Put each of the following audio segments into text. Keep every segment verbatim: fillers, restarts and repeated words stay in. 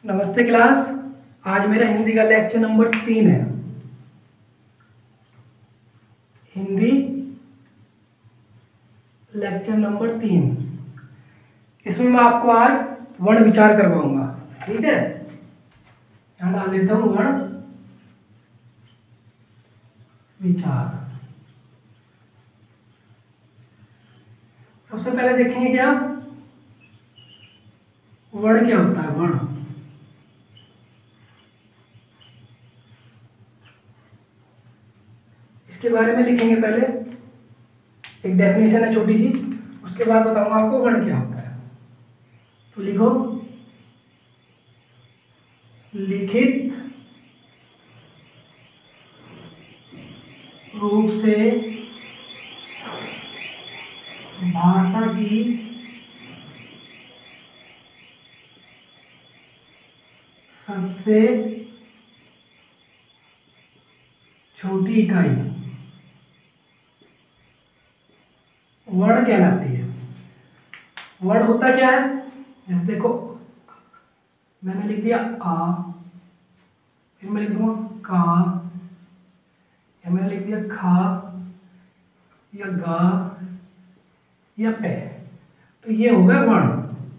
नमस्ते क्लास। आज मेरा हिंदी का लेक्चर नंबर तीन है। हिंदी लेक्चर नंबर तीन। इसमें मैं आपको आज वर्ण विचार करवाऊंगा। ठीक है, यहाँ डाल देता हूँ वर्ण विचार। सबसे पहले देखेंगे क्या वर्ण क्या होता है। वर्ण इसके बारे में लिखेंगे। पहले एक डेफिनेशन है छोटी सी, उसके बाद बताऊंगा आपको वर्ण क्या होता है। तो लिखो, लिखित रूप से भाषा की सबसे छोटी इकाई वर्ण कहलाती है। वर्ण होता क्या है, जैसे देखो मैंने लिख दिया आ, फिर मैं लिख दूंगा का, या मैंने लिख दिया खा या गा या पे। तो ये होगा वर्ण।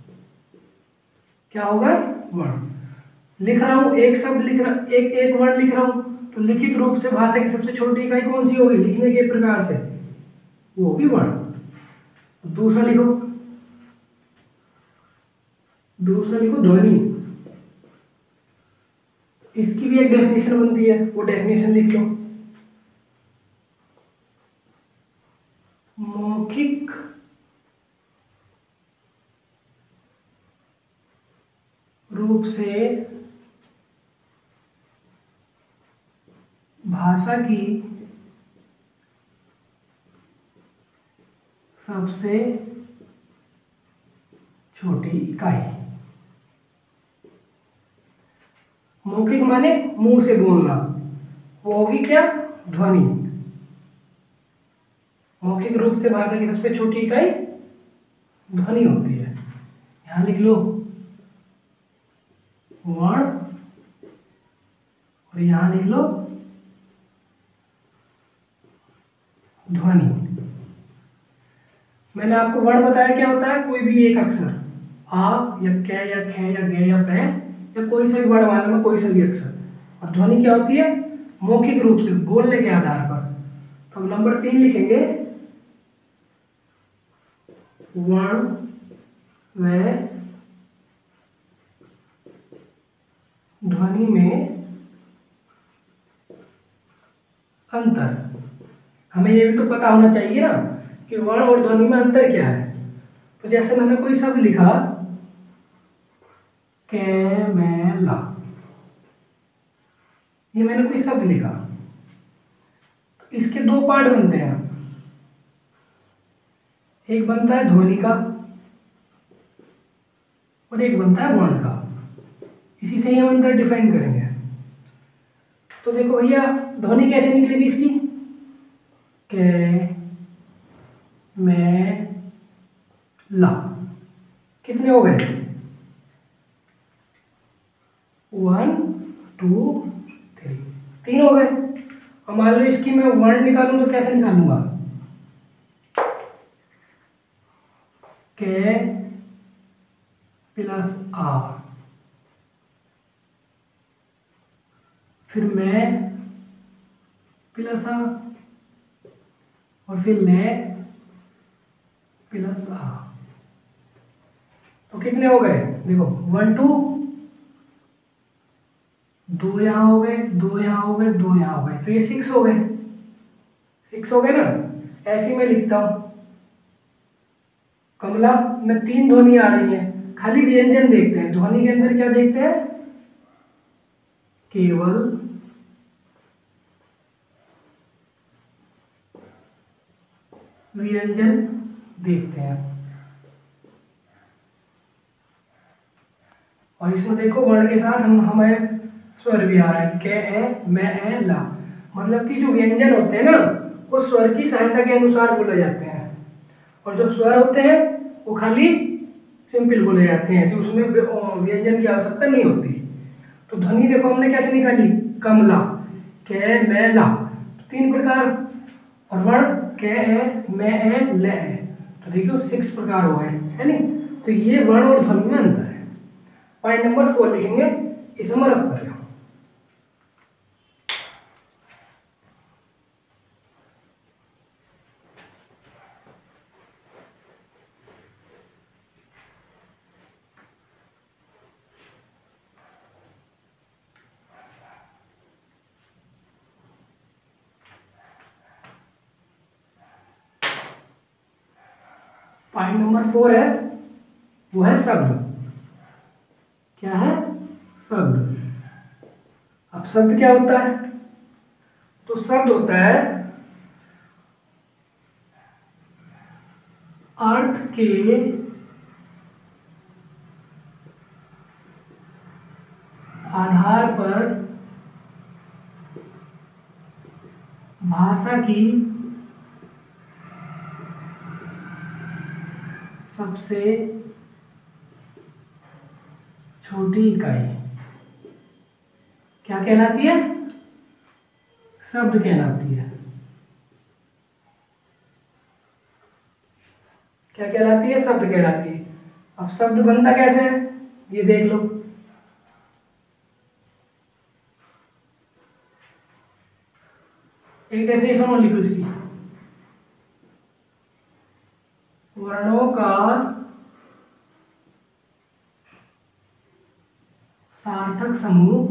क्या होगा वर्ण। लिख रहा हूं एक शब्द लिख रहा एक एक वर्ण लिख रहा हूं, तो लिखित रूप से भाषा की सबसे छोटी इकाई कौन सी होगी लिखने के प्रकार से, वो होगी वर्ण। दूसरा लिखो, दूसरा लिखो ध्वनि। इसकी भी एक डेफिनेशन बनती है, वो डेफिनेशन लिख लो। मौखिक रूप से भाषा की सबसे छोटी इकाई। मौखिक माने मुंह से बोलना, वो होगी क्या ध्वनि। मौखिक रूप से भाषा की सबसे छोटी इकाई ध्वनि होती है। यहां लिख लो वर्ण और यहां लिख लो ध्वनि। मैंने आपको वर्ण बताया क्या होता है, कोई भी एक अक्षर आ या कै या खे या गे या पै या कोई सा भी वर्ण वाले में कोई सा भी अक्षर। और ध्वनि क्या होती है, मौखिक रूप से बोलने के आधार पर। तो हम नंबर तीन लिखेंगे, वर्ण व ध्वनि में अंतर। हमें ये भी तो पता होना चाहिए ना कि वर्ण और ध्वनि में अंतर क्या है। तो जैसे मैंने कोई शब्द लिखा कैमला, ये मैंने कोई शब्द लिखा, तो इसके दो पार्ट बनते हैं। एक बनता है ध्वनि का और एक बनता है वर्ण का। इसी से हम अंतर डिफाइन करेंगे। तो देखो भैया ध्वनि कैसे निकलेगी इसकी, के मैं ला। कितने हो गए, वन टू थ्री, तीन हो गए। और मान लो इसकी मैं वर्ण निकालूं तो कैसे निकालूंगा, के प्लस आ, फिर मैं प्लस आ, और फिर मैं प्लस आ। तो कितने हो गए, देखो वन टू, दो यहां हो गए, दो यहां हो गए, दो यहां हो गए, तो ये सिक्स हो गए। सिक्स हो गए ना। ऐसे मैं लिखता हूं कमला में तीन ध्वनि आ रही है। खाली व्यंजन देखते हैं, ध्वनि के अंदर क्या देखते हैं, केवल व्यंजन देखते हैं। और इसमें देखो वर्ण के साथ हम हमें स्वर भी आ रहा है, के ए मैं ए ला। मतलब कि जो व्यंजन होते हैं ना वो स्वर की सहायता के अनुसार बोले जाते हैं, और जो स्वर होते हैं वो खाली सिंपल बोले जाते हैं, ऐसे उसमें व्यंजन की आवश्यकता नहीं होती। तो ध्वनि देखो हमने कैसे निकाली, कमला, कै मैं ला, तो तीन प्रकार, और वर्ण कै है मैं है ल है, तो देखो सिक्स प्रकार हो गए, है नहीं। तो ये वर्ण और ध्वनि में अंतर है। पॉइंट नंबर फोर लिखेंगे, इसे मरक कर लो। पॉइंट नंबर फोर है, वो है शब्द। क्या है, शब्द। अब शब्द क्या होता है, तो शब्द होता है अर्थ के आधार पर भाषा की सबसे छोटी इकाई क्या कहलाती है, शब्द कहलाती है। क्या कहलाती है, शब्द कहलाती है। अब शब्द बनता कैसे है, ये देख लो। एक डेफिनेशन और लिखो इसकी, वर्णों का सार्थक समूह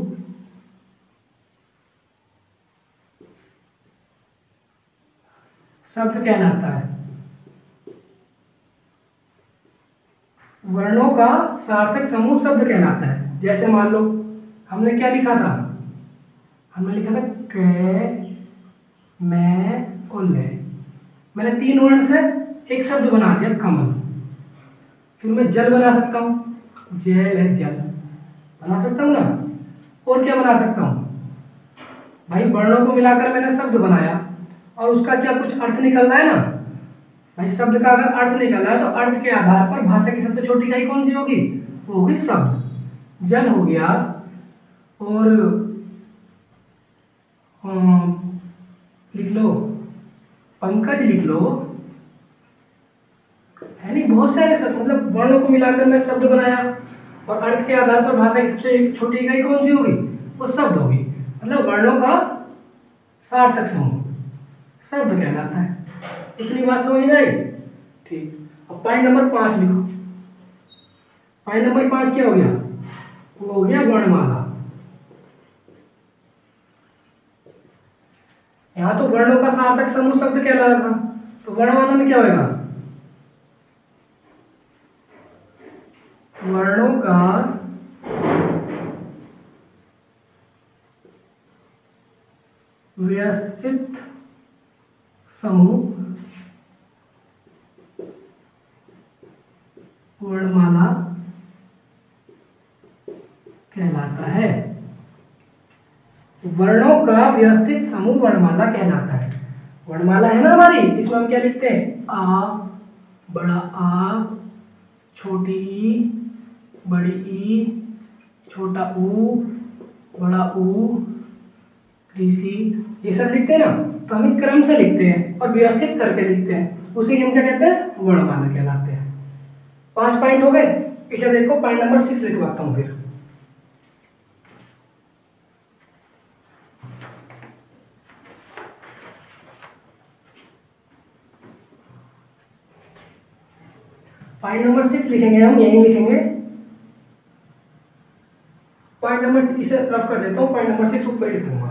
शब्द कहलाता है। वर्णों का सार्थक समूह शब्द कहलाता है। जैसे मान लो हमने क्या लिखा था, हमने लिखा था कै मैं और ले, मैंने तीन वर्ण से एक शब्द बना दिया कमल। फिर मैं जल बना सकता हूँ, जल है जल बना सकता हूँ ना। और क्या बना सकता हूँ भाई, वर्णों को मिलाकर मैंने शब्द बनाया, और उसका क्या कुछ अर्थ निकलना है ना भाई। शब्द का अगर अर्थ निकलना है तो अर्थ के आधार पर भाषा की सबसे छोटी इकाई कौन सी होगी, वो होगी शब्द। जल हो गया, और अम, लिख लो पंकज लिख लो, है नहीं। बहुत सारे शब्द, मतलब वर्णों को मिलाकर मैं शब्द बनाया, और अर्थ के आधार पर भाषा की सबसे छोटी इकाई कौन सी होगी, वो शब्द होगी। मतलब वर्णों का सार्थक समूह शब्द कहलाता है। इतनी बात समझ में आई, ठीक। अब पॉइंट नंबर पांच लिखो। पॉइंट नंबर पांच क्या हो गया, वो हो गया वर्णमाला। यहाँ तो वर्णों का सार्थक समूह शब्द कहला रहा था, तो वर्णमाला में क्या होगा, वर्णों का व्यवस्थित समूह वर्णमाला कहलाता है। वर्णों का व्यवस्थित समूह वर्णमाला कहलाता है। वर्णमाला है ना हमारी, इसमें हम क्या लिखते हैं, आ, बड़ा आ, छोटी ई, बड़ी ई, छोटा ऊ, बड़ा ऊ, ऋषि, ये सब लिखते हैं ना। तो हम एक क्रम से लिखते हैं और व्यवस्थित करके लिखते हैं, उसी हम क्या कहते हैं, वर्णमाला कहलाते हैं। पांच पॉइंट हो गए। इसे देखो पॉइंट नंबर सिक्स लिखवाता हूं फिर। पॉइंट नंबर सिक्स लिखेंगे हम, यही लिखेंगे। पॉइंट नंबर, इसे रफ कर देता हूं, पॉइंट नंबर सिक्स ऊपर लिखूंगा।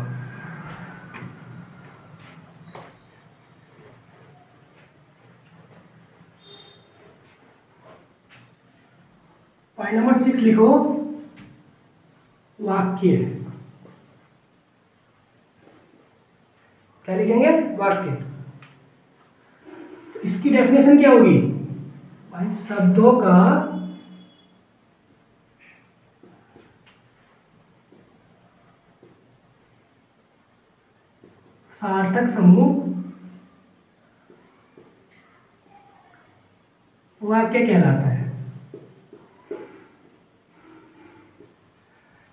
पॉइंट नंबर सिक्स लिखो, वाक्य। क्या लिखेंगे, वाक्य। इसकी डेफिनेशन क्या होगी भाई, शब्दों का सार्थक समूह वाक्य कहलाता है।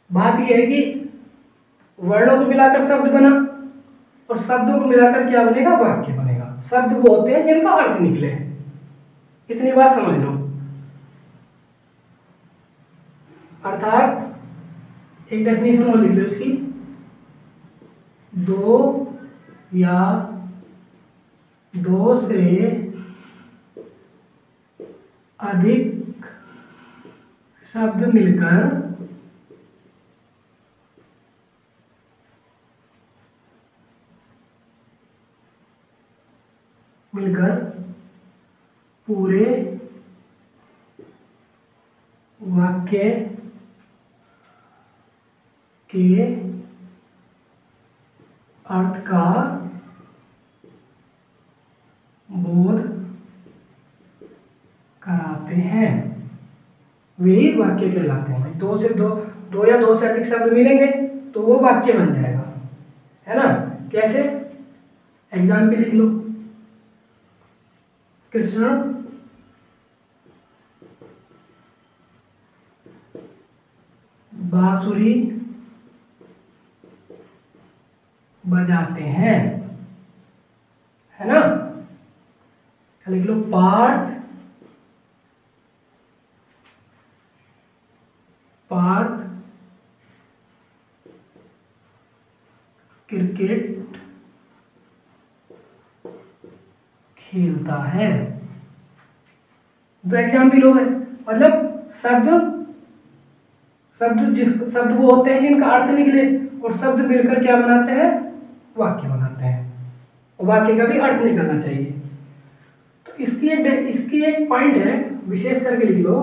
बात यह है कि वर्णों को मिलाकर शब्द बना और शब्दों को मिलाकर क्या बनेगा, वाक्य बनेगा। शब्द वो होते हैं जिनका अर्थ निकले, इतनी बात समझ लो। अर्थात एक डेफिनेशन और लिख लो इसकी, दो या दो से अधिक शब्द मिलकर मिलकर पूरे वाक्य के अर्थ का बोध कराते हैं, वही वाक्य कहलाते हैं। दो से दो दो या दो से अधिक शब्द मिलेंगे तो वो वाक्य बन जाएगा, है ना। कैसे, एग्जाम्पल लिख लो। कृष्ण बांसुरी बजाते हैं, है ना। लिख लो पार्थ पार्थ क्रिकेट खेलता है। दो एग्जाम्पल हो गए। मतलब शब्द शब्द जिस शब्द वो होते हैं जिनका अर्थ निकले और शब्द मिलकर क्या बनाते हैं, वाक्य बनाते हैं, और वाक्य का भी अर्थ निकलना चाहिए। तो इसकी एक इसकी एक पॉइंट है, विशेष करके लिख लो,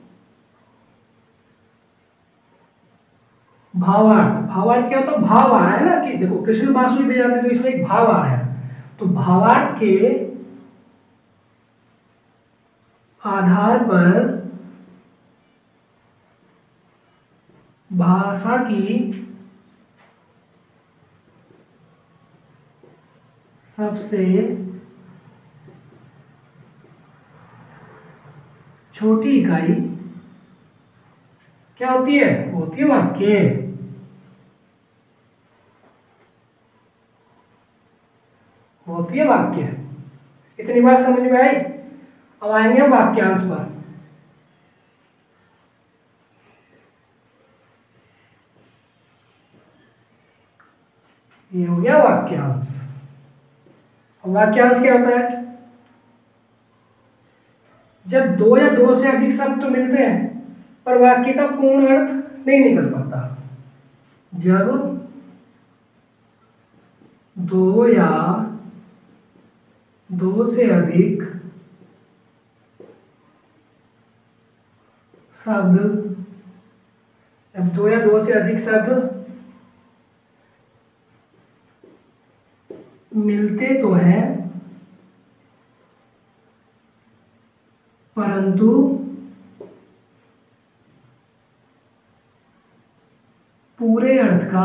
भावार्थ। भावार्थ क्या होता है, भाव आ रहा है ना, कि देखो कृष्ण बांसुरी बजाते हैं तो इसमें एक भाव आ रहा है। तो भावार्थ के आधार पर भाषा की सबसे छोटी इकाई क्या होती है, होती है वाक्य। होती है वाक्य। इतनी बात समझ में आई। अब आएंगे हम वाक्यांश पर। ये हो गया वाक्यांश। अब वाक्यांश क्या होता है, जब दो या दो से अधिक शब्द तो मिलते हैं पर वाक्य का पूर्ण अर्थ नहीं निकल पाता। जब दो या दो से अधिक शब्द जब दो या दो से अधिक शब्द मिलते तो हैं परंतु पूरे अर्थ का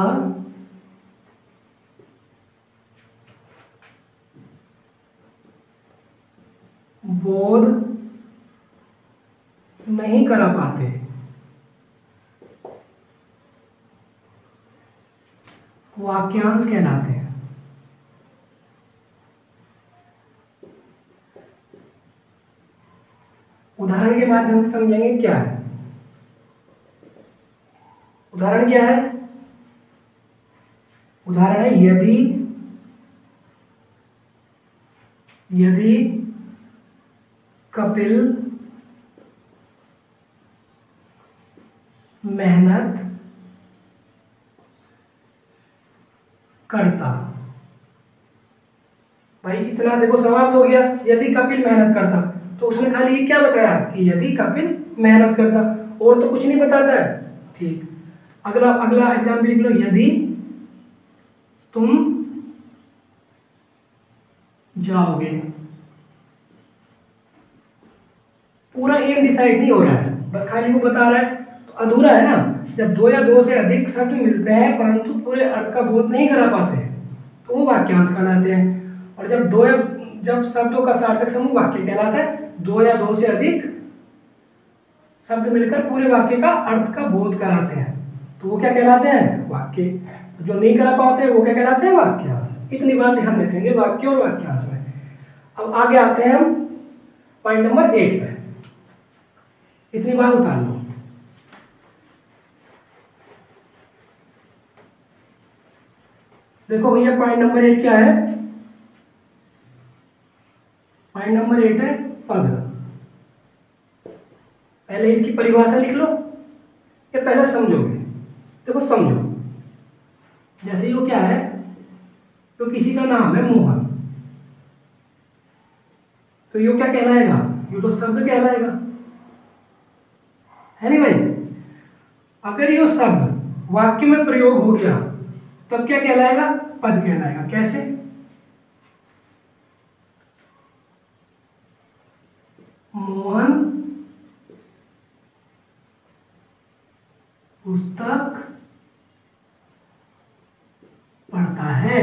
बोध नहीं करा पाते। वाक्यांश कहलाते हैं। उदाहरण के माध्यम से समझेंगे क्या है। उदाहरण क्या है, उदाहरण है यदि यदि कपिल मेहनत करता। भाई इतना देखो समाप्त हो गया। यदि कपिल मेहनत करता, तो उसने खाली ये क्या बताया कि यदि कपिल मेहनत करता, और तो कुछ नहीं बताता है। ठीक, अगला अगला एग्जाम्पल लिख लो, यदि तुम जाओगे। पूरा एम डिसाइड नहीं हो रहा है, बस खाली वो बता रहा है, तो अधूरा है ना। जब दो या दो से अधिक शब्द मिलते हैं परंतु पूरे अर्थ का बोध नहीं करा पाते तो वो वाक्यांश कहलाते हैं। और जब दो या जब शब्दों का सार्थक समूह वाक्य कहलाता है। दो या दो से अधिक शब्द मिलकर पूरे वाक्य का अर्थ का बोध कराते हैं तो वो क्या कहलाते हैं? वाक्य। जो नहीं करा पाते वो क्या कहलाते हैं? वाक्यांश। इतनी बात ध्यान रखेंगे वाक्य और वाक्यांश में। अब आगे आते हैं हम पॉइंट नंबर एट पे। इतनी बात उतार लो। देखो भैया पॉइंट नंबर एट क्या है? पॉइंट नंबर एट है पद। पहले इसकी परिभाषा लिख लो या पहले समझोगे? देखो समझो। जैसे ये क्या है? तो किसी का नाम है मोहन, तो ये क्या कहलाएगा? ये तो शब्द कहलाएगा, है नहीं भाई? अगर ये शब्द वाक्य में प्रयोग हो गया तब क्या कहलाएगा? पद कहलाएगा। कैसे? मोहन पुस्तक पढ़ता है।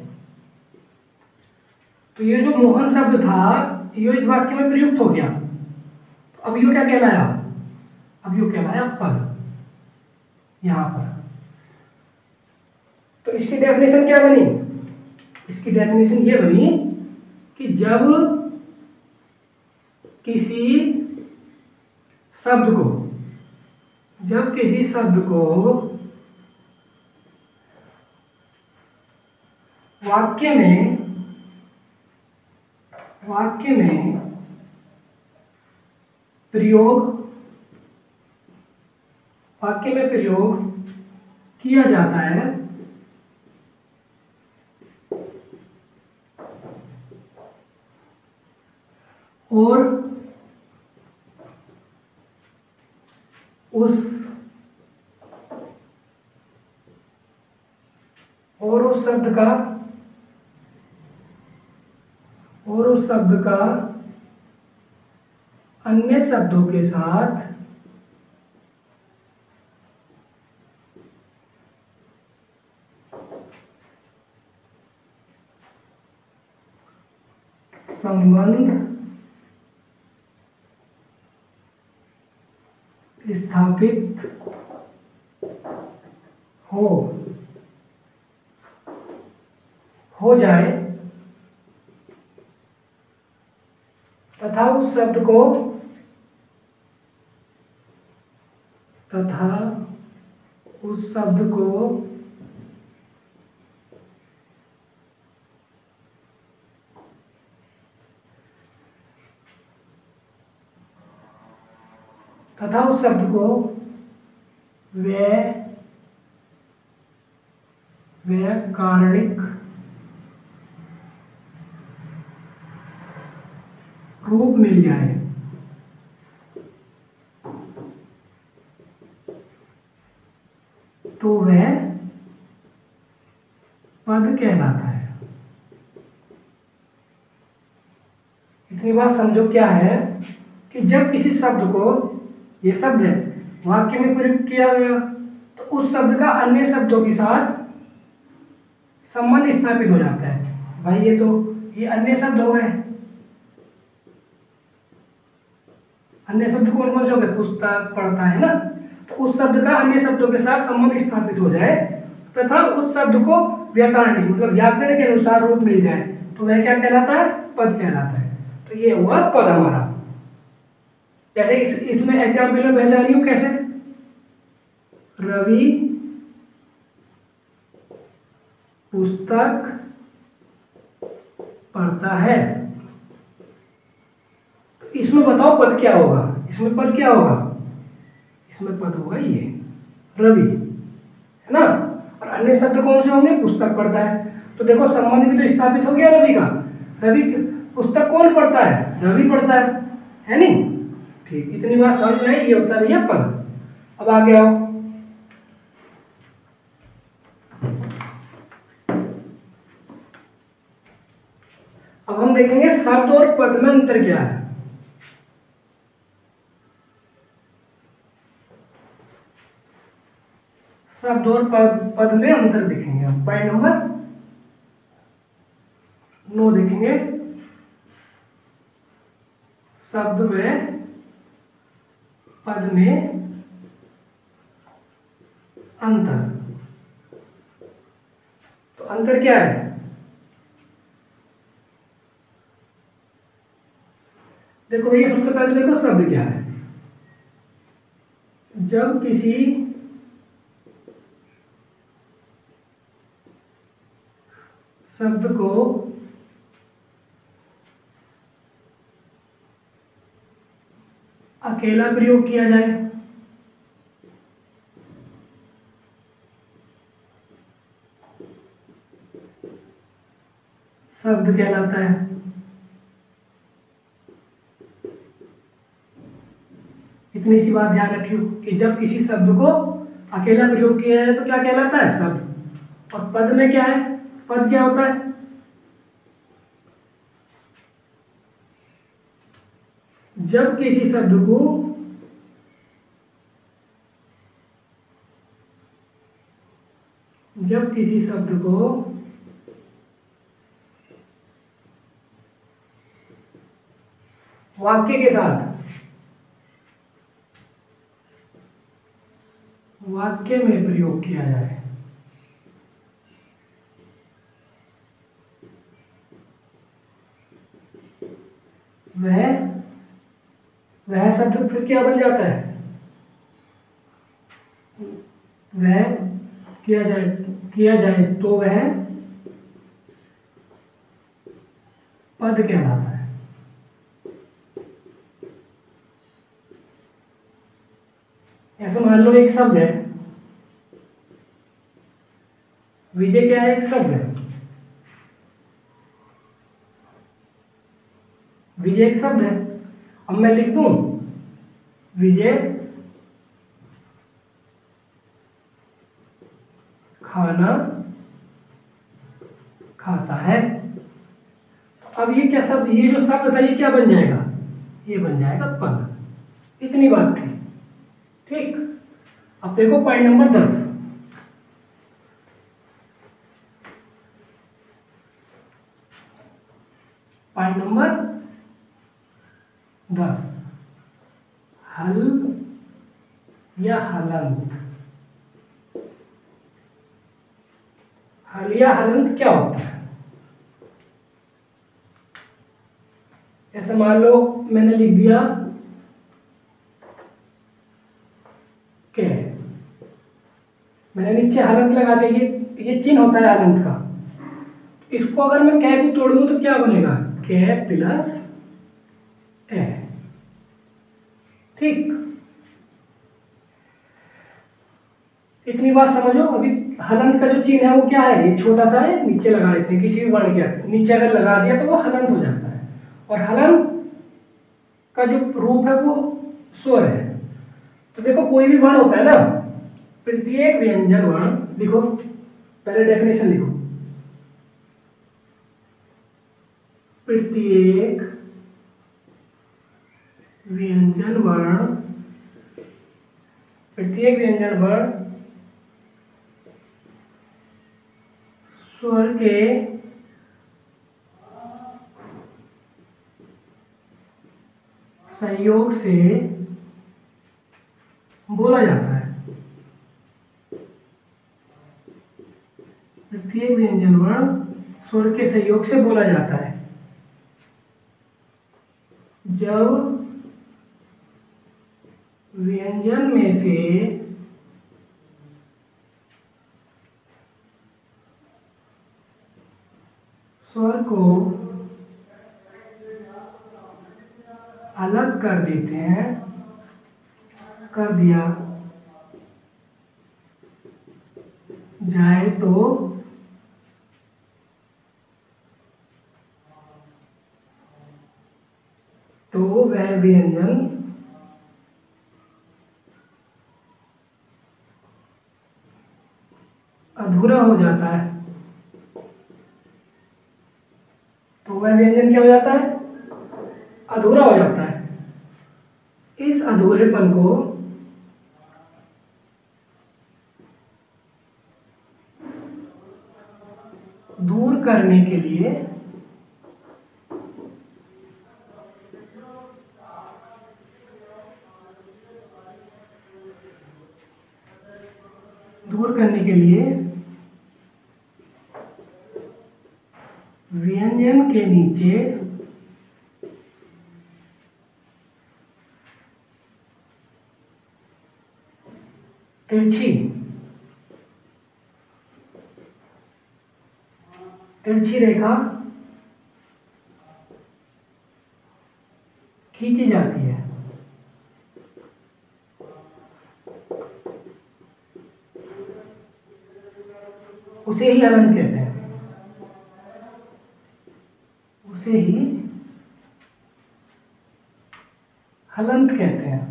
तो ये जो मोहन शब्द था ये इस वाक्य में प्रयुक्त हो गया, तो अब ये क्या कहलाया? अब ये कहलाया पद यहां पर। तो इसकी डेफिनेशन क्या बनी? इसकी डेफिनेशन ये बनी कि जब किसी शब्द को जब किसी शब्द को वाक्य में वाक्य में प्रयोग वाक्य में प्रयोग किया जाता है और उस और उस शब्द का और उस शब्द का अन्य शब्दों के साथ संबंध स्थापित हो हो जाए तथा उस शब्द को तथा उस शब्द को तथा उस शब्द को वे व्याकरणिक रूप मिल जाए तो वह पद कहलाता है। इतनी बात समझो क्या है कि जब किसी शब्द को, ये शब्द है, वाक्य में प्रयुक्त किया गया तो उस शब्द का अन्य शब्दों के साथ संबंध स्थापित हो जाता है। भाई ये तो ये अन्य शब्द हो गए। अन्य शब्द कौन कौन से हो गए? पुस्तक पढ़ता है ना, तो उस शब्द का अन्य शब्दों के साथ संबंध स्थापित हो जाए तथा उस शब्द को व्याकरणिक मतलब व्याकरण के अनुसार रूप मिल जाए तो वह क्या कहलाता है? पद कहलाता है। तो ये हुआ पद हमारा। जैसे इस इसमें एग्जाम्पल में पहचानी हूं कैसे? रवि पुस्तक पढ़ता है। तो इसमें बताओ पद क्या होगा? इसमें पद क्या होगा? इसमें पद होगा ये रवि, है ना। और अन्य शब्द कौन से होंगे? पुस्तक पढ़ता है। तो देखो संबंध भी तो स्थापित हो गया रवि का। रवि पुस्तक कौन पढ़ता है? रवि पढ़ता है, है नहीं? ठीक, इतनी बात समझ में आई। ये होता नहीं है पद। अब आगे आओ। अब हम देखेंगे शब्द और पद में अंतर क्या है। शब्द और पद पद में अंतर देखेंगे हम। पॉइंट नंबर नौ देखेंगे। शब्द में पद में अंतर। तो अंतर क्या है? देखो ये सबसे पहले देखो शब्द क्या है। जब किसी शब्द को अकेला प्रयोग किया जाए, शब्द कहलाता है। इतनी सी बात ध्यान रखियो कि जब किसी शब्द को अकेला प्रयोग किया जाए तो क्या कहलाता है? शब्द। और पद में क्या है? पद क्या होता है? जब किसी शब्द को जब किसी शब्द को वाक्य के साथ वाक्य में प्रयोग किया जाए, वह वह शब्द फिर क्या बन जाता है? वह किया जाए किया जाए तो वह पद कहलाता है। ऐसे मान लो एक शब्द है, विजय क्या है? एक शब्द है। विजय एक शब्द है। अब मैं लिख दूं विजय खाना खाता है। तो अब ये क्या शब्द, ये जो शब्द था ये क्या बन जाएगा? ये बन जाएगा पद। इतनी बात थी, ठीक। अब देखो पॉइंट नंबर दस। पॉइंट नंबर दस, हल या हलंत। हल या हलंत क्या होता है? ऐसे मान लो मैंने लिख दिया के, मैंने नीचे हलंत लगा दिया। ये ये चिन्ह होता है हलंत का। इसको अगर मैं कै को तोड़ दूं तो क्या बनेगा? कै प्लस ए, ठीक। इतनी बात समझो। अभी हलंत का जो चिन्ह है वो क्या है? ये छोटा सा है, नीचे लगा देते हैं किसी भी वर्ण के नीचे। अगर लगा दिया तो वो हलंत हो जाता है। और हलंत का जो रूप है वो स्वर है। तो देखो कोई भी वर्ण होता है ना, प्रत्येक व्यंजन वर्ण, लिखो पहले डेफिनेशन लिखो। प्रत्येक व्यंजन वर्ण प्रत्येक व्यंजन वर्ण स्वर के संयोग से बोला जाता है। प्रत्येक व्यंजन वर्ण स्वर के संयोग से बोला जाता है। जब व्यंजन में से स्वर को अलग कर देते हैं कर दिया जाए तो तो वह व्यंजन अधूरा हो जाता है। तो वह व्यंजन क्या हो जाता है? अधूरा हो जाता है। इस अधूरेपन को दूर करने के लिए दूर करने के लिए व्यंजन के नीचे तिरछी तिरछी रेखा खींची जाती है। उसे ही हलंत कहते हैं, उसे ही हलंत कहते हैं।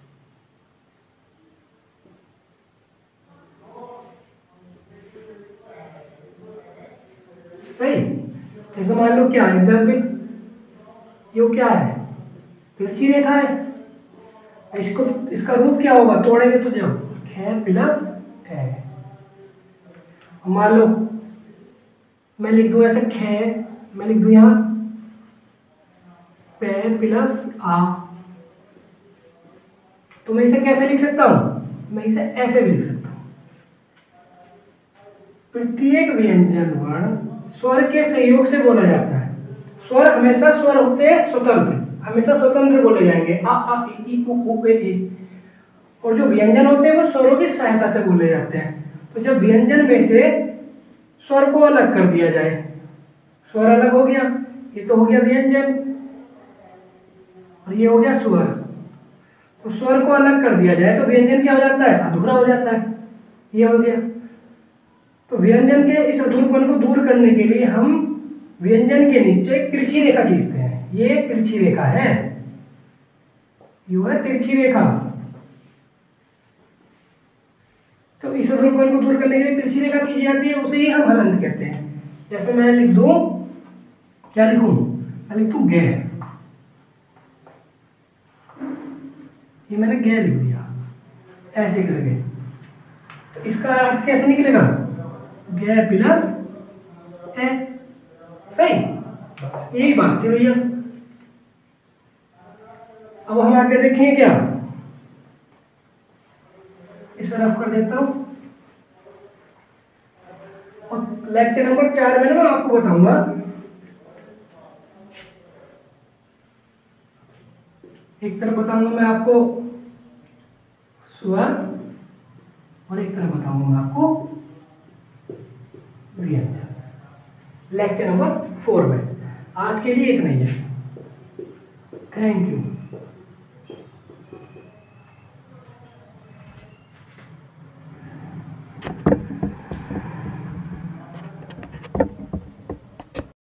सही। जैसे मान लो क्या एग्जाम्पल, ये क्या है, तिरछी रेखा है, इसको इसका रूप क्या होगा, तोड़ेंगे तो जब ख प्लस है। मान लो मैं लिख दूं ऐसे ख, मैं लिख दूं यहां पे प्लस आ, तो मैं इसे कैसे लिख सकता हूं, मैं इसे ऐसे भी लिख सकता हूं। प्रत्येक व्यंजन वर्ण स्वर के सहयोग से बोला जाता है। स्वर हमेशा स्वर होते हैं स्वतंत्र, हमेशा स्वतंत्र बोले जाएंगे, आ आ इ ई उ ऊ ए ए। और जो व्यंजन होते हैं वो स्वरों की सहायता से बोले जाते हैं। तो जब व्यंजन में से स्वर को अलग कर दिया जाए, स्वर अलग हो गया, ये तो हो गया व्यंजन और ये हो गया स्वर। तो स्वर को अलग कर दिया जाए तो व्यंजन क्या हो जाता है, अधूरा हो जाता है। ये हो गया। तो व्यंजन के इस अधूरपन को दूर करने के लिए हम व्यंजन के नीचे तिरछी रेखा खींचते हैं। ये तिरछी रेखा है, ये है तिरछी रेखा। तो इस अधूरपन को दूर करने के लिए तिरछी रेखा खींची जाती है, उसे ही हम हलंत कहते हैं। जैसे मैं लिख दूं, क्या लिखूं, मैं लिख दूं गे, ये मैंने गे लिख दिया ऐसे करके। तो इसका अर्थ कैसे निकलेगा, गे प्लस ए। सही, यही बात थी भैया। अब हम आगे देखेंगे क्या, इसे रफ कर देता हूं और लेक्चर नंबर चार में ना मैं आपको बताऊंगा एक तरफ बताऊंगा मैं आपको स्वर और एक तरफ बताऊंगा मैं आपको व्यंजन, लेक्चर नंबर फोर में। आज के लिए इतना ही है। Thank you.